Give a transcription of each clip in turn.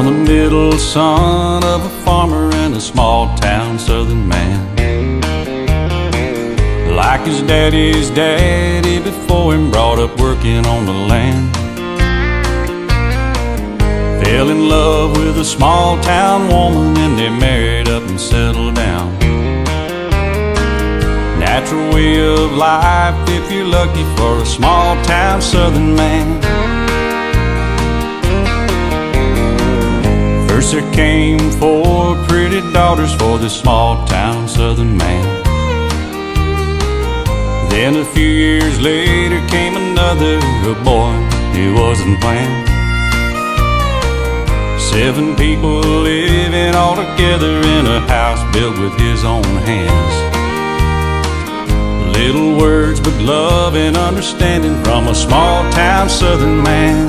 the middle son of a farmer and a small town southern man. Like his daddy's daddy before him, brought up working on the land. Fell in love with a small town woman and they married up and settled down. Natural way of life if you're lucky for a small town southern man. First there came 4 pretty daughters for this small town southern man. Then a few years later came another boy who wasn't planned. 7 people living all together in a house built with his own hands. Little words but love and understanding from a small town southern man.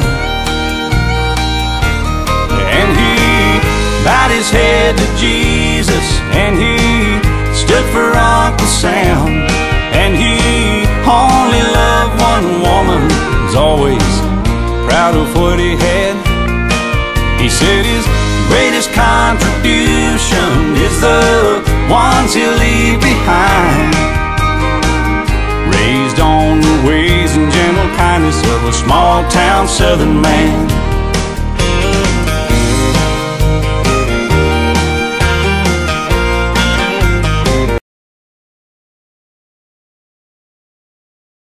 And he bowed his head to Jesus, and he stood for Uncle Sam. And he only loved one woman, was always proud of what he had. He said his greatest contribution is the ones he'll leave behind. Raised on the ways and gentle kindness of a small town southern man.